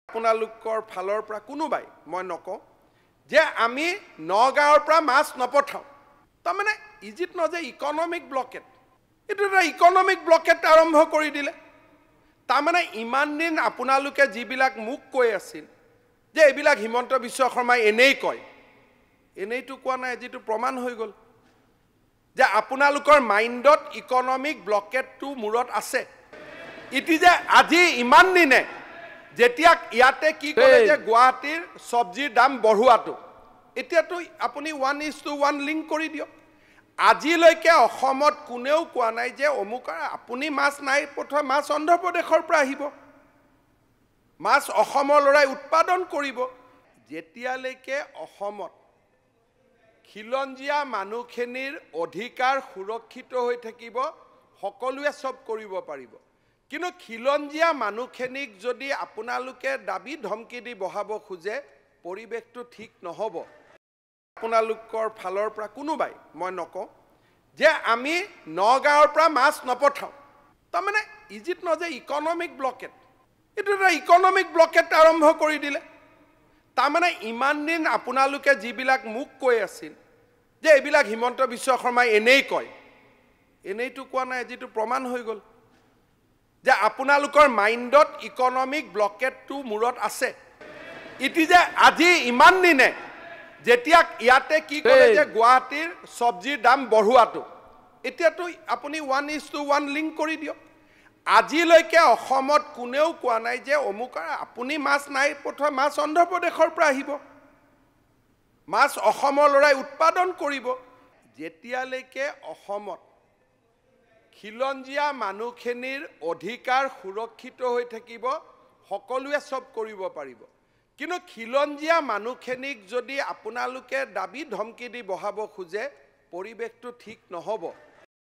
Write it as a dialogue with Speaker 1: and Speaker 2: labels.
Speaker 1: আপোনালোকৰ ফালৰ পৰা কোনোবাই মই নকওঁ যে আমি নগাঁৱৰ পৰা মাছ নপঠাওঁ তাৰমানে ইজিট ন যে ইকনমিক ব্লকেট এটো এটা ইকনমিক ব্লকেট আৰম্ভ কৰি দিলে তাৰমানে ইমান দিন আপোনালোকে যিবিলাক মুখ কৈ আছিল যে এইবিলাক হিমন্ত বিশ্ব শৰ্মাই এনেই কয় এনেইটো কোৱা নাই যেটো প্ৰমাণ হৈ গল যে আপোনালোকৰ মাইণ্ডত ইকনমিক ব্লকেটটো মূৰত আছে ইতি যে আজি ইমান দিনে যেতিয়া ইয়াতে কি কৰে যে গুৱাহাটীৰ সবজিৰ দাম বঢ়ুৱাটো এতিয়াতো আপুনি 1:1 লিংক কৰি দিও আজিলৈকে অসমত কোনেও কোৱা নাই যে অমুকাৰ আপুনি মাছ নাই পঠোৱা মাছ অন্ধ্ৰ প্ৰদেশৰ পৰা আহিব মাছ অসমৰ লৰাই উৎপাদন কৰিব যেতিয়ালৈকে অসমত খিলঞ্জিয়া মানুহখিনিৰ অধিকাৰ সুৰক্ষিত হৈ থাকিব সকলোৱে সব কৰিব পাৰিব কিন্তু খিলঞ্জিয়া মানুহখিনিক যদি আপোনালোকে দাবী ধমকি দি বহাব খোজে পৰিবেশটো ঠিক নহব আপোনালোকৰ ফালৰ পৰা কোনোবাই মই নকওঁ যে আমি নগাঁৱৰ পৰা মাছ নপঠাওঁ তাৰমানে ইজিট ন যে ইকনমিক ব্লকেট এটো এটা ইকনমিক ব্লকেট আৰম্ভ কৰি দিলে তাৰমানে ইমান দিন আপোনালোকে যিবিলাক মুখ কৈ আছিল যে এইবিলাক হিমন্ত বিশ্ব শৰ্মাই এনেই কয় এনেইটো কোৱা নাই যেটো প্ৰমাণ হৈ গল যে আপোনালোকৰ মাইণ্ডত ইকনমিক ব্লকেটটো মূৰত আছে ইতি যে আজি ইমান দিনে যেতিয়া ইয়াতে কি কৰে যে গুৱাহাটীৰ সবজিৰ দাম বঢ়ুৱাটো এতিয়াতো আপুনি 1:1 লিংক কৰি দিও আজিলৈকে অসমত কোনেও কোৱা নাই যে অমুকাৰ আপুনি মাছ নাই পঠোৱা মাছ অন্ধ্ৰ প্ৰদেশৰ পৰা আহিব মাছ অসমৰ লৰাই উৎপাদন কৰিব যেতিয়ালৈকে অসমত খিলঞ্জিয়া মানুহখিনিৰ অধিকাৰ সুৰক্ষিত হৈ থাকিব সকলোৱে সব কৰিব পাৰিব কিন্তু খিলঞ্জিয়া মানুহখিনিক যদি আপোনালোকে দাবী ধমকি দি বহাব খোজে পৰিবেশটো ঠিক নহব